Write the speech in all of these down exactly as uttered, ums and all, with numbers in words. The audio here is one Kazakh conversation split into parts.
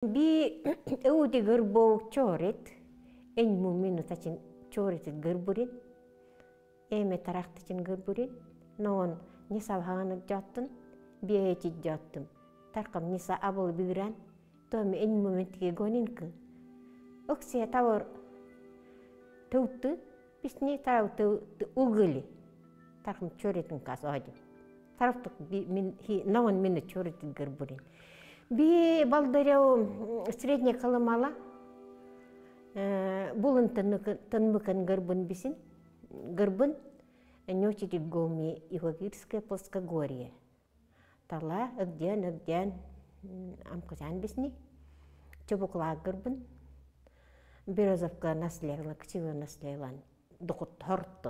Би эуди гырбоу чорит, эн мумину тачин чорит гырбурин, эме тарахтачин гырбурин, но он не савханып жаттын, би эти жаттым. Таркам ниса абыл бигран, томи эн мументиге гонинкы. Оксия тавар төвтү, бисни тарау угыли. Таркам чоритин кас оди. Тарафтык но он мину чорит гырбурин. Би балдаряу средне калымала, булын тынмыкын гырбын бисин, гырбын нёчити гоми Ивагирская плоскогорье. Тала, эгден, эгден, амкузян бисни, чубукла гырбын, Березовка наслегла, кчивы наслеглан, духут хорттон.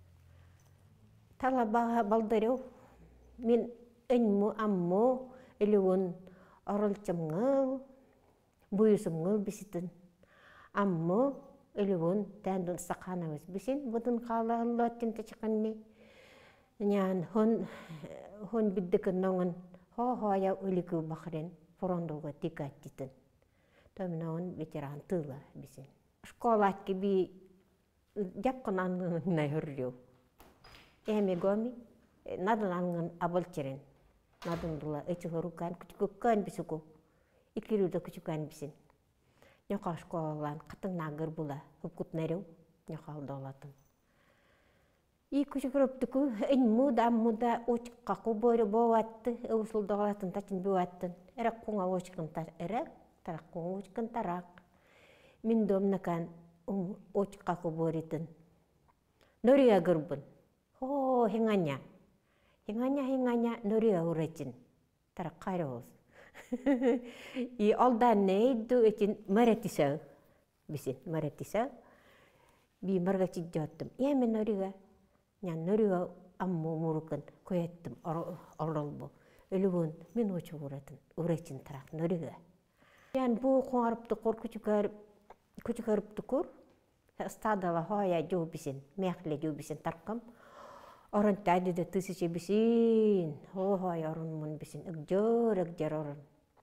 Тала балдаряу, мин эньму аммо, или он оролчамгыл, буюсумгыл биситин. Аммо, или он тәндін сақанавыз бисин, бұдын қала ұллаттын тачықанни. Нян хон биддікін ноңын, хо-хоя үлікі бақырын, фрондуға тикаттитін. Томина он ветеран тыла бисин. Школатки би жапқын аңғынына хүрреу. Эми гоми, надын аңғын абылчырын. Надын бұла өчігі рукан, күчікөккөн бисіку. Икирюда күчікөн бисин. Нёқа школалан қытың нағыр бұла, хүпкүтнәреу, нёқалды олатын. И күчікіріптікі, ән мұда, мұда очыққақу бойры боуатты, өусылды олатын тачин бөуаттын. Әрек қуңа очықын әрек, тарақ қуңа очықын тарақ. Мен домнакан очыққақу бойрытын. Нөрия гырбын. О, хеңаня. Хеңаня, хеңаня, нөрия ұретін. Тарақ қайры олсын. И алдан нейду этин маратисау, бисин маратисау, би маргачи жаттым. Эми норига, нян норига амму мурукын көйеттім оролбу. Өлүбүн мен очу уратын, уречин тарак норига. Ян бу коңарыпты кор күчүкөрүптү кор, стадала хоя жоо бисин, мехле жоо бисин таркам. Орын тәдіде тысяча бисин, охой орын мун бисин, үгжөр, үгжөр орын.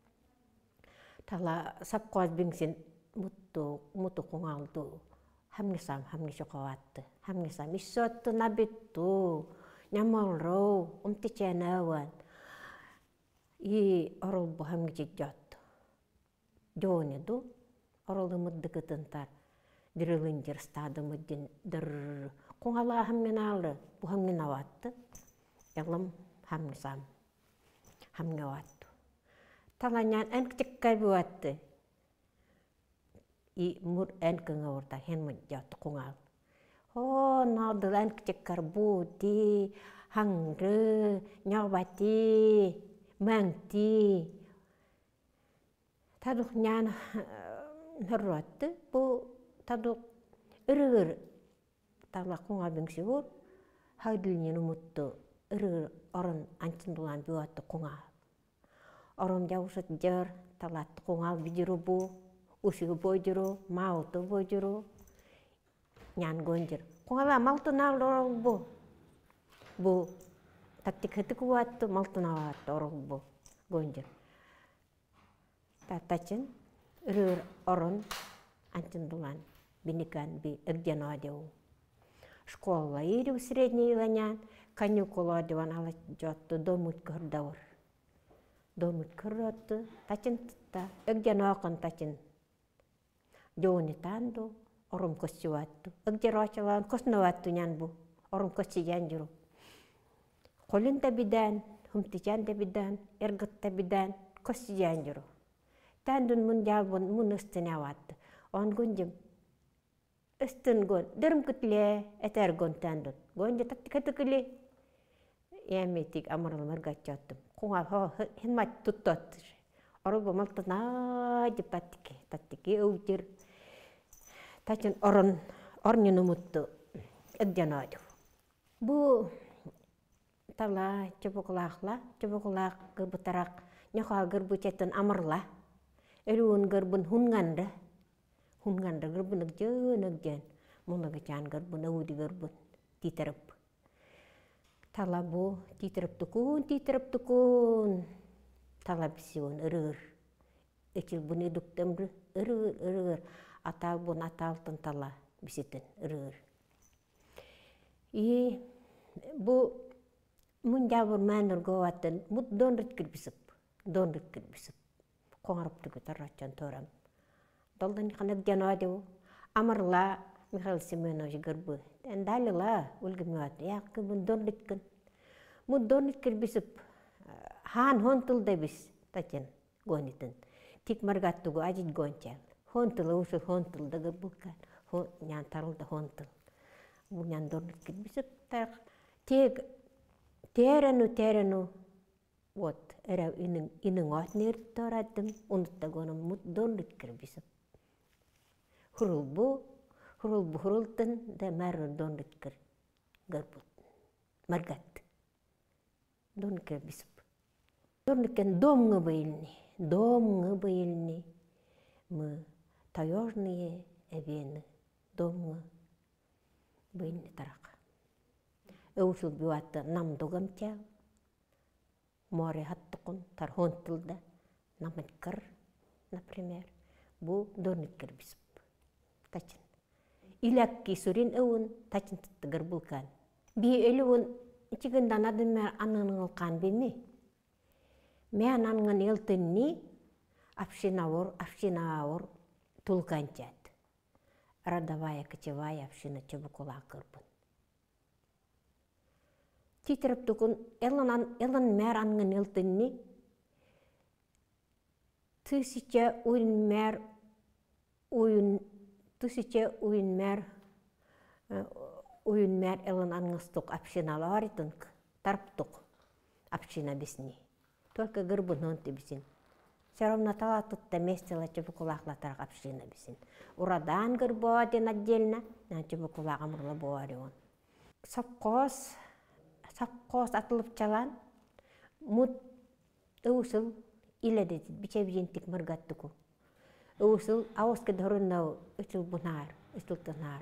Тала сапқуаз біңсін мұтты қоңалды, хамнесам, хамнесе қоватты. Хамнесам, иссотты набитты, нямалрау, умтечен ауан. И орыл бұ хамнесе жатты. Жоны ду, орылы мұдды кытынтар, діріліндер стады мұдден дыр. Қоңала хамнен алды, бұ хамнен аватты. Ялым хамнесам, хамне аватты. Таланян әнктіккай бұватты. И мұр әнкіңі орда, хен мұн жатты қоңал. О, налды әнктіккар бұды, хаңры, нявбаты, мәңті. Тадуқ нян нұрратты, бұ тадуқ үрігір. Тала қоңал біңсі бұр, хағдылінен ұмытты үрігір орын анчындылан бұватты қоңал. Ором жауышыт жыр, талатты қоңал бидіру бұ, ұшығы бойдыру, мауты бойдыру, нян гонжыр. Қоңала малтын алды орыл бұ. Бұ, татты кіті күватты, малтын алатты орыл бұ, гонжыр. Таттачын, үрір орын, анчындылан, бінікан бі үгден адеу. Школа иру средний иланян, каникула адеван ала жотты домут көрдауыр. Домут көрөттү, тачин тытта, өгден оқын тачин. Жоны танду, орым көсі ватту. Өгдер очалан көсіні ватту нян бұ, орым көсі ян жүру. Қолын да бидан, хумтичан да бидан, эргіт да бидан, көсі ян жүру. Тандун мұн жалбын, мұн үстіне ватты. Он гүндім, үстін гүн, дырым күтле, әтер гүн тандун. Гүнде татты кәті күлі. Яметик амырыл мыргат жаттым. Қоңал хо хинмат туттаттыр. Орыл бұ малтына деп таттыке, таттыке өйтер. Тачин орын, орнын ұмытты үдден ойды. Бұ тала чыбықлақла, чыбықлақ гырбытарақ, нёқа гырбытетін амырла. Өруін гырбын хунганды. Хунганды гырбын үгден үгден. Мұнығы чан гырбын, өуді гырбын, титеріп. Тала бұ титеріп түкін, титеріп түкін. Тала бісіуін ұрыр. Эчил буны дуктемры ырыр ырыр атал бун аталтын тала бисетен ырыр. И бу мундабыр мәнір говаттын мут донрит кирбисип, донрит кирбисип. Коңарып түгү тарачан торам. Долдан ханак жанадыу амарла Михаил Семенович гырбы. Эндалила өлгүмөт. Яқы бун донрит кин. Мут донрит кирбисип хан хонтул дебис тачен гонитин. Тик маргаттугу ажит гончал. Хонтул усул хонтул да гырбылкан. Нян тарылда хонтул. Бу нян донрит кирбисип так тег терену терену вот эра инин инин атнер торадым. Унутта гонум мут донрит кирбисип. Хурулбу хурулбу хурултын да мәрр донрит кир гырбут. Маргат. Донрит кирбисип. Донриткен домгы быйлни. Домгы быйлни. Мы таежные эвены. Домгы быйлни тарак. Эусул бюатта намдугам чал. Море хаттукун тар хонтылда. Намыткар, например. Бу донрит кирбисип. Тачин. Илакки сурин эун тачин тыттыгыр булкан. Би элуун ичигиндан адын мэр аныңылкан беми. Мен аныңын елтынни общинаур, общинаур тулканчат. Родовая, кочевая община Чебукула кырбын. Титеріп түкін элын мэр аныңын елтынни тысяча уин мэр уин тысяча уин мэр уин мэр элын аныңыстық общиналар итынк тарптық община бисни. Только гырбын онты бисин. Все равно тала тутта местела Чебукулахла тарак община бисин. Урадан гырбы один отдельно, на Чебукулах амырла буарион. Сапкос, сапкос атылып чалан, мут ыусыл иледет, бичебжинтик мыргаттыку. Ыусыл ауыске дорыннау үчіл бунар, үчіл тынар.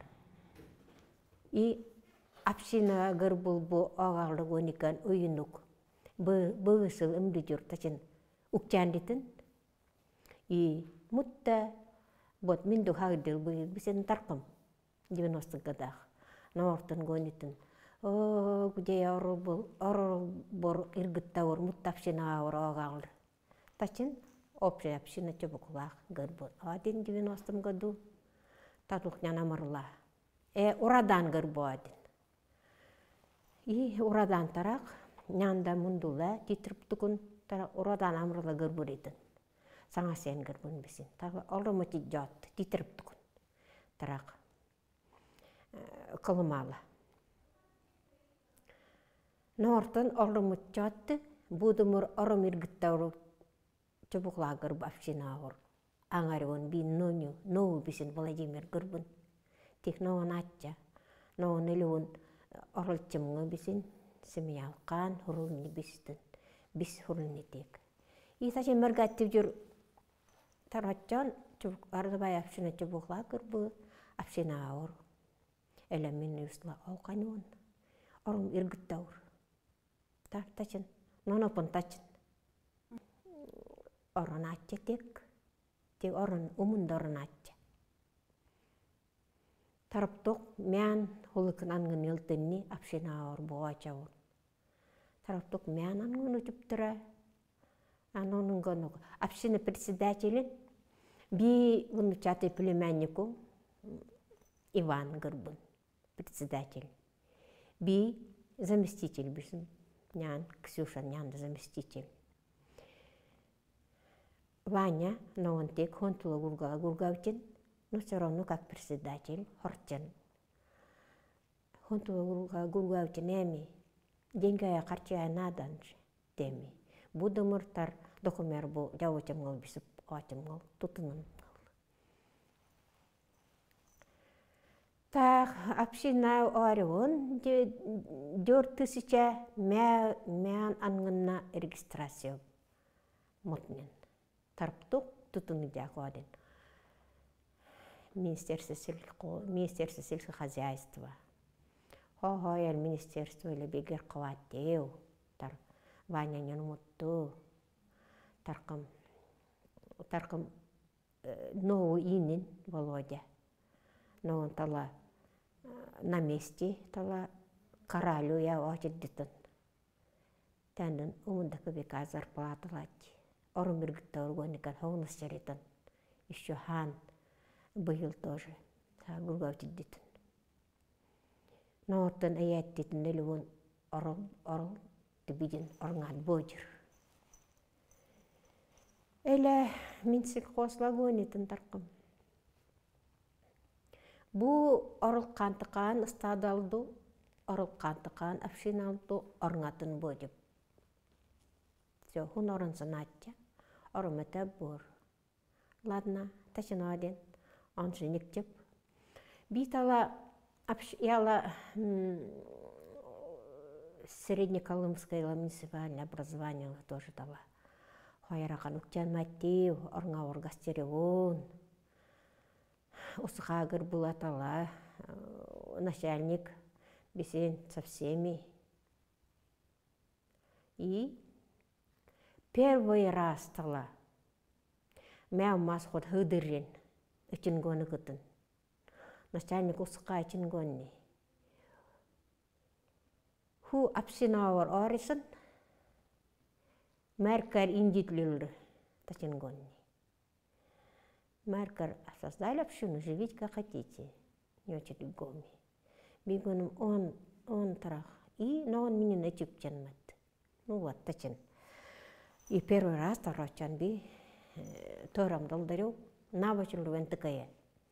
И община гырбыл бу оғарлы гоникан уйынук. Бұғысыл үмді жүр тачын ұқчандетін. И мұтта бот минду хагдыл бұйыл бісен тарқым девяностых годах. Наортын гонитін. О, где орыл бұл, орыл бор иргіттауыр, мұтта община ауыр оғарлы. Тачын общая община Чебукулах гырбыл. Один девяностом году татухнян амырла. Э, урадан гырбы один. И урадан тарак нянда мундула титріп түкін урадан амырла гырбыр едін. Саңа сен гырбын бісін. Тағы олымы тиджатты, титріп түкін. Тарақ қылымалы. Нортын олымы тиджатты, будымыр орым иргіттауры Чебукула гырбы община ауыр. Аңарығын бейін нөні, нөу бісін Владимир гырбын. Тек нөуін атча, нөуін үліуін орылчымғы бісін. Семьялкан хурулни бистин, бис хурулни тек. И сачен мыргаттып жүр таратчан Родовая община Чебукула гырбы община ауыр. Эле мен үсла ауқануын. Орым иргіттауыр. Тачын, нонопын тачын. Орын атча тек. Тек орын умында орын атча. Тарыптық мен хулыкын аңын елтінні община ауыр бұғача ол. Тарыптық мен аңын өтіп тұра. Анонын гонуғы. Община председателін би внучатый племяннику Иван Гырбын. Председатель. Би заместитель бісін. Нян, Ксюша, нян заместитель. Ваня, но он тек хонтула гурга гургавчен. Но все равно как председатель, хорчен. Хонтула гургавчен эми. Деньгая харчая наданж теми. Будымыртар докумер бу жауычымгыл бисіп атымгыл тутынын. Так, община оревон дёр тысяча мян ангынна регистрация мутнен. Тарптук тутыны дякуаден. Министерство сельского, Министерство сельского хозяйства. Хо-хо, el министерство или бегер кватеу. Тар Ваня нянумутту. Таркам тарқым новый инин Володя. Но он тала на месте, тала коралю я очердитін. Тәндің умында көбек зарплата лати. Орын біргітті оргоникан хоғыныс жаритын. Еще хан был тоже. Гургав дидитін. Но оттан аяттетін әлі он орыл тібеден орыңат бойдыр. Әлі мен сельхозлагонетін тарқым. Бұл орыл қантықан ұстадалды, орыл қантықан афшиналды орыңатын бойдып. Все, hun орын санатча, орым өті бұр. Ладно, ташын аден, оншы нектеп. Битала, яла среднеколымское муниципальное образование тоже дала. Хайрақан үктен мәттеу, орыңа оргастереуін. Усықағыр бұл атала, начальник бесен со всеми. И первый раз тала, мәу мас ход хыдыррен, үтін гоны күтін. Начальник усықа үтін гоны. Ху апсинауыр орысын, Мәркар индитлюльры, тачен гоны. Мәркар создали общину, живите как хотите, не очень гоми. Бигоным он, он трах, и, но он меня начук чанмат. Ну вот, тачен. И первый раз тарачан би, торам долдарю, навачил вентыкая.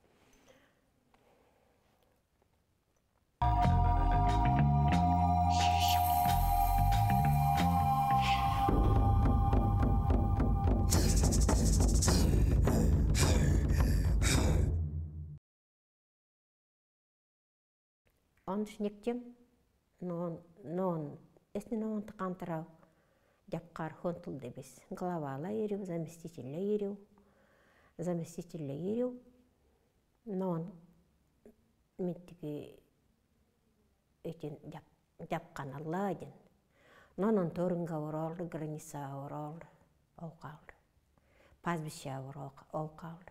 Он шнектем, но он, если он тақантырау, жапқар хонтул дебес. Главала ерю, заместителя ерю, заместителя ерю, но он меттігі өтен жапқан алла аден. Но он торынға оралды, граница оралды, оқалды. Пазбища оқалды.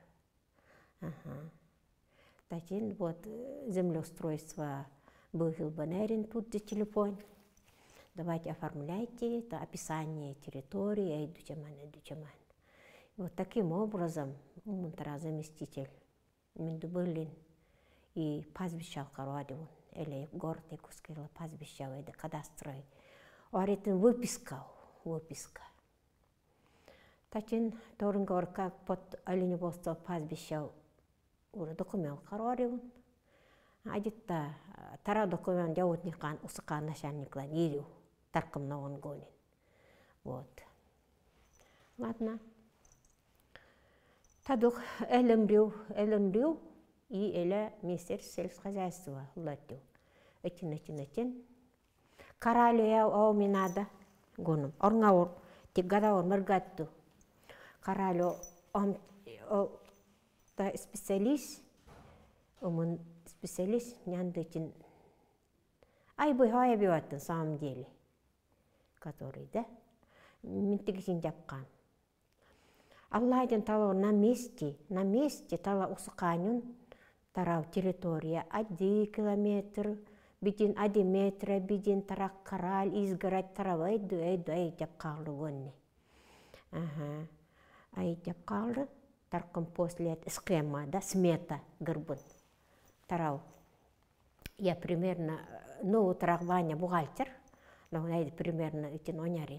Затем вот землеустройство был банерин тут де телефон. Давайте оформляйте это описание территории, я иду чаман, иду чаман. Вот таким образом мунтара заместитель Миндубылин и пазбищал каруадивун, или город Якутского пазбищал, это кадастрой. Оритин выписка, выписка. Тачин торынгор как под оленеводство пазбищал ура документ каруадивун. Адитта тара документ яутникан усыкан начальниклан ерю. Тарком на он гонин. Вот. Ладно. Тадух элемрю, элемрю и эля министерство сельскохозяйства латю. Этин, этин, этин. Каралю я ауминада гонум. Орнгаур, тигадаур мергатту. Каралю ом та специалист, омун специалист няндытин. Ай бой хая биват на самом деле. Который, да, ментигисин жапкан. Аллайден тала на месте, на месте тала усыканын тарау территория один километр, бидин один метр, бидин тарак карал, изгорать тарау эйду, эйду, эйду жапкалды гонни. Ага, ай жапкалды, тарком после схема, да, смета гырбын. Тарау. Я примерно, ну, тарак Ваня бухгалтер. Но это примерно этим онярин.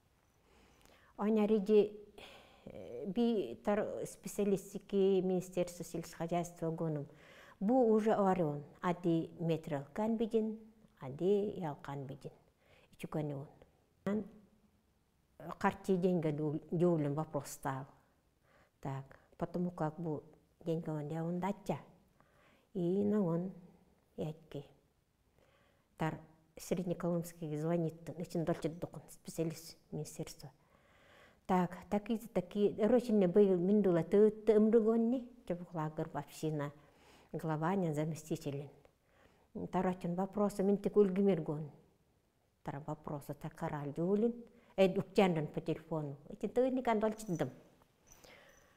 Оняриди би специалистики Министерства сельскохозяйства гонум. Бу уже орон. Ади метрал кан бидин, ади ялкан бидин. Ичукани он. Карте деньги дюлем вопрос стал. Так, потому как бу деньги он я он дача. И на он ятки. Тар Среднеколымский звонит, очень дольчит докон, специалист министерства. Так, такие, такие, рочине был миндула, ты умругонни, чебухлагер община, глава, не заместителен. Тарачин вопросы, мин ты кульгимиргон. Тара вопросы, так караль дюлин, эд уктяндан по телефону. Эти ты не кандольчит дым.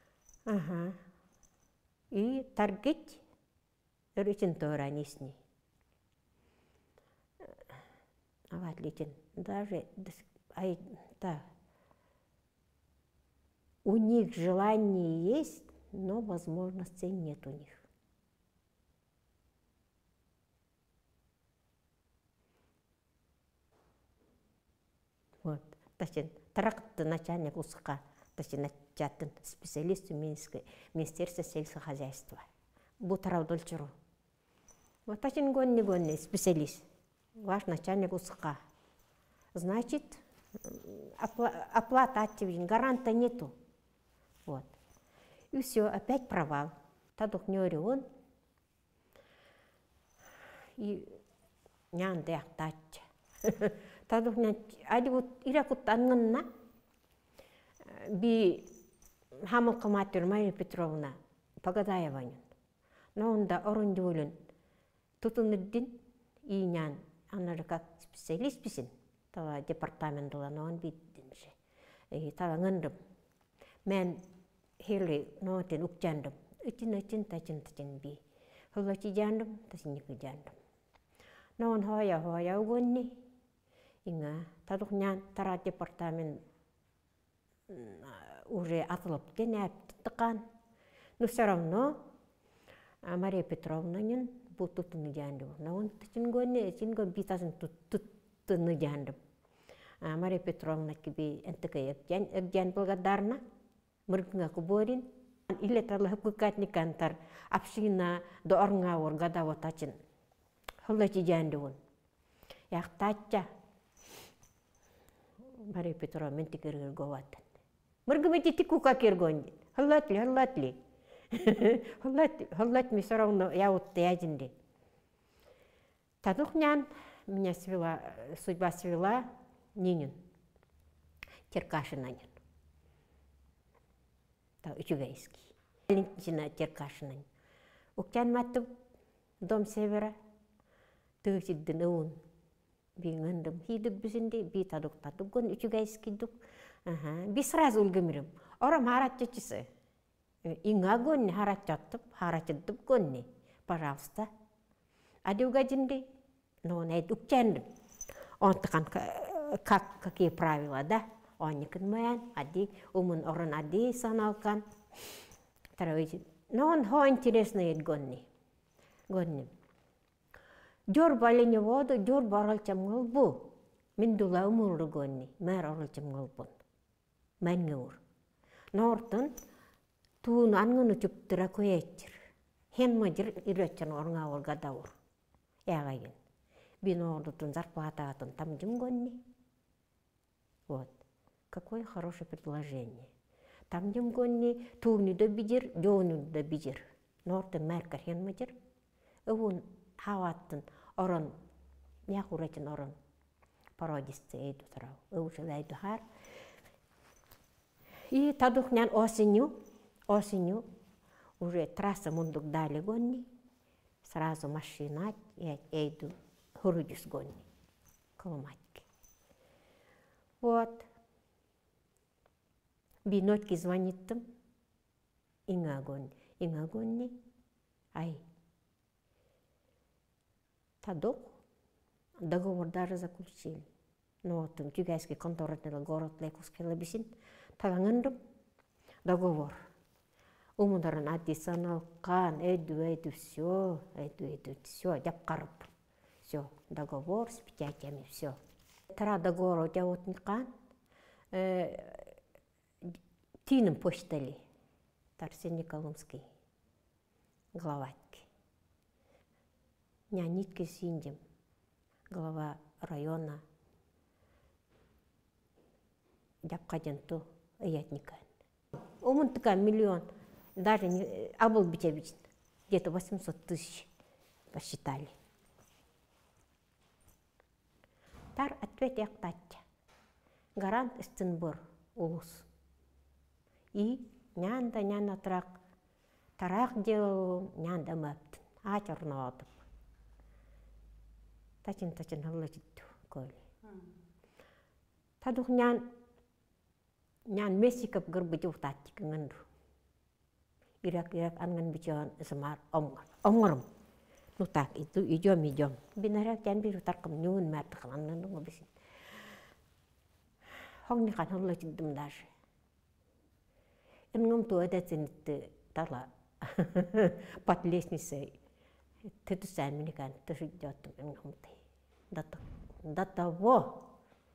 Ага. И таргет рычен торанисни. Отлично. Даже ай, да. У них желание есть, но возможностей нет у них. Вот. Точно. Тракты начальник УСК, точно начальник специалист Министерства сельского хозяйства. Бутарау дольчуру. Вот точно гонни гонни специалист. Ваш начальник УСК. Значит, оплата активен, гаранта нету. Вот. И все, опять провал. Тадух не орион. И нянде ахтача. Тадух не, ади вот иракут анганна. Би хамал каматер Мария Петровна Погадаеванин. Но он да орундюлен. Тут он один и нян. Она же как специалист писин. Тала департамент была, но он биддинше. И тала ngandem. Мен хели нотен укчандым. Үтін үтін тачин тачин би. Хылачи жандым, тасинники жандым. Но он хоя хоя угонни. Инга тадухнян тара департамент уже атылып кенеп тыккан. Но все равно Мария Петровнанын бу тутуну жандым. Но он тачин гонни, тачин гон битасын тутуну жандым. Мария Петровна киби энтекай экжан благодарна. Мыргынга куборин. Или тала хукатни кантар. Апшина до орнга оргада ватачин. Хулачи жандывын. Яхтача. Мария Петровна мен тикергер говатын. Мыргымети тикука кергонди. Хулатли, хулатли. Хулатли, хулатли все равно я вот ядинди. Тадухнян меня свела, судьба свела Нинин. Черкашинанин. Учугайский. Валентина Черкашинанин. Уктян маттып дом севера. Тыгсиддин ыуын. Би ngandым. Хидык бізінде, би тадук тадук гон Учугайский дук. Би сразу үлгімірім. Орам харатчачысы. Инга гонни харатчаттып, харатчаттып гонни. Пожалуйста. Адыуга жинди. Но он айд уктяндым. Он тыкан как, какие правила, да? Он никогда ади, умун орон ади саналкан. Но он хо интересный гонни. Гонни. Жор балине воду, жор баралчам голбу. Мен дула умуру гонни. Мэр оралчам голбун. Мен гаур. Но ортон туун ангыны чуптыра көйетчір. Хен мажыр ирөтчен орнга оргадаур. Ягайын. Бин ордутун зарплататын там жим гонни. Вот. Какое хорошее предложение. Там жим гонни тууни да бидер, жоуну да бидер. Нортын мэркар хен мажыр. Уун хаваттын орон, няхуретин орон. Пародисты эйду тарау. Уушыл эйду хар. И тадухнян осенью, осенью уже трасса мундук дали гонни. Сразу машина эйду хурудис гонни. Коломатки. Вот. Бинотки звониттым. Инга гонни. Инга гонни. Ай. Тадук. Договор даже заключили. Но вот Учугайский конторный город Лековский лабисин. Талангандым. Договор. Умударан аддисоналкан. Эйду, эйду, все. Эйду, эйду, все. Жапкарып. Все. Договор с печатями, все. Тара договор жауытныкан. Тинім почтали. Арсений Колымский. Главатки. Нянитки синдим. Глава района. Жапкаденту ыятникан. Умынтыка миллион. Даже не абыл битебичин. Где-то восемьсот тысяч посчитали. Тар ответ яктатча. Гарант Истенбор улус. И нянда няна трак. Тарак делал нянда мэптін. Ачарна адып. Тачин-тачин хыллачитту көйлі. Тадух нян нян месикап гырбыды утаттик ngandru. Ирак-ирак анган бичон смар омгор. Омгором. Ну так, иду, идем, идем. Бинарак тян биру таркам нюн мәрті қыланнан дұңы бісін. Хоңни қан хылла чиддім даже. Ингам туа дәтсенітті тала под лестницей. Ты сами не кан, ты ждёт ингам ты. До, до того.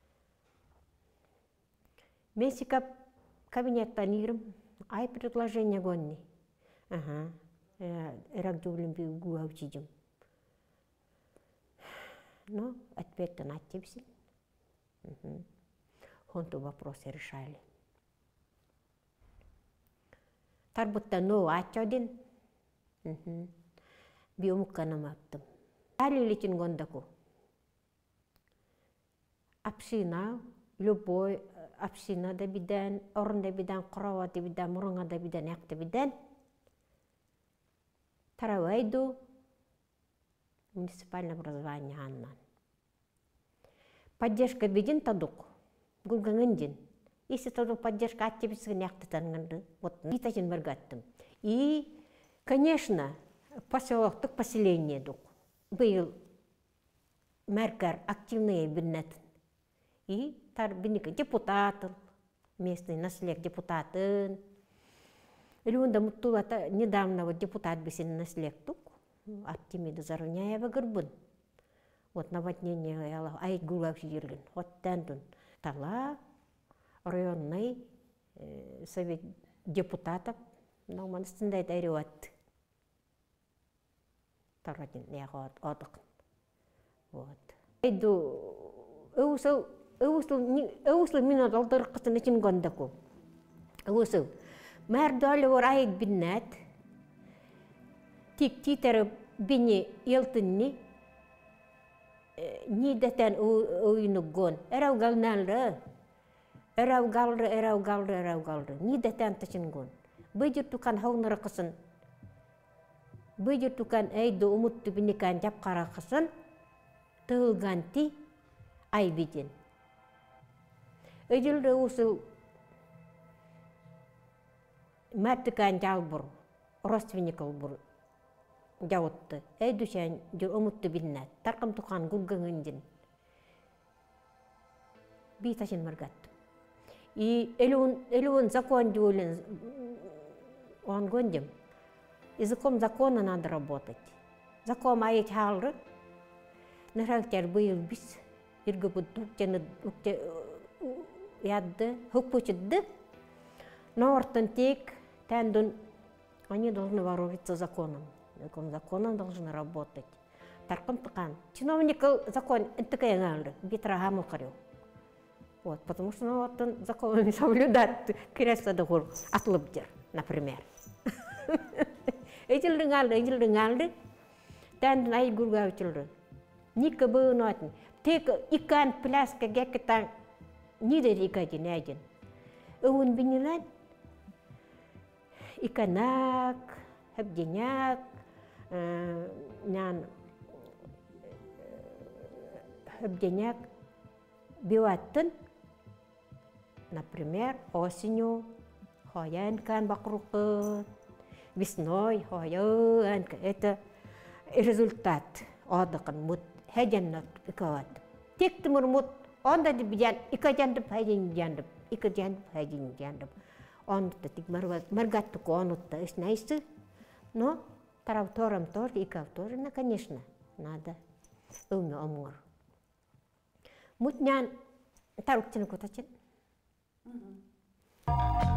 Месика кабинеттан ирім, ай предложение гонни. Ага, эрак жулым би гуау чидим. Ну, ответ-то на типси. Хонту вопросы решали. Тарбутта ну ачодин. Биомукканам аптым. Али личин гондаку. Апсина, любой апсина да биден, орын да биден, құрава да биден, мұрыңа да биден, яқ да биден. Таравайду муниципальное образование аннан. Поддержка биден тадук. Гулгангандин. Если тадук поддержка аттебисігін яқты танганды. Вот битачин баргаттым. И, конечно, поселоктық поселение дук. Был мәркар активные биннетін. И тар бинники депутатын, местный наслег депутатын. Или он да недавно вот депутат бисин наслег тук. Артемида Заруняева Горбун. Вот наводнение ай гулак жирген. Вот тәндун. Тала районный совет депутатов науманыстында дайреват. Тарадин яғы адық. Вот. Айду өусіл өусіл минут алдыр қыстын için гондаку. Өусіл. Мәрдалі ор айық біннәт. Тик титері біне елтінні. Нидетен ойыны гон. Әрау галналы. Әрау галры, әрау галры, әрау галры. Нидетен ташын гон. Бұйдыр тұқан хауыныры қысын. Бұйдыр тұқан әйді ұмытты бінекан жап қара қысын. Тұғылған ти ай беден. Өйділді ұсыл мәртікан жалбыр, родственник олбыр жауытты. Әйдүшен жүр ұмытты білінәт. Тарқым тұқан гүлгіңінден. Бейташын мұргатты. И элюн закон дюлен он гондем. Языком закона надо работать. Закон айет халры. Нахрактер был бис. Иргі бұд үкте ядды, хукпучыдды. Но ортын тек тәндун, они должны вооружиться законом. Законом должны работать. Тарқым тұқан. Чиновник закон интікай аңалды. Битра хамыл қарю. Вот, потому что ну, вот он закон не соблюдает. Кресло дохур атылып жер, например. Эйчілді ңалды, эйчілді ңалды. Тәндун ай гүрға өчілді. Никі бұғын отын. Тек икан пляска гекетан нидер икадин әдін. Өуін бінілен иканак, әбденяк, әбденяк биваттын, например, осенью хоян кан бақрукы, весной хоян. Это результат одықын мұт. Хәденнат икават. Тек тимур мут, онда ди бидян, ика жандып, хайден жандып, ика жандып, хайден жандып. Онутта тик маргаттыку онутта, иш найсы. Но таравторам тоже, икав тоже, ну, конечно, надо. Умно омур. Мутнян таруктину кутачин.